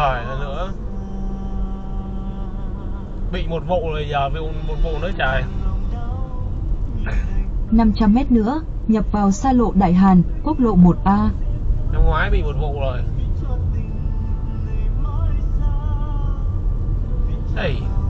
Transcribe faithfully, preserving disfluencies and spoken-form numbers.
trời nữa. Bị một vụ rồi, giờ bị một vụ nữa trời. năm trăm mét nữa, nhập vào xa lộ Đại Hàn, quốc lộ một A. Năm ngoái bị một vụ rồi. Hey.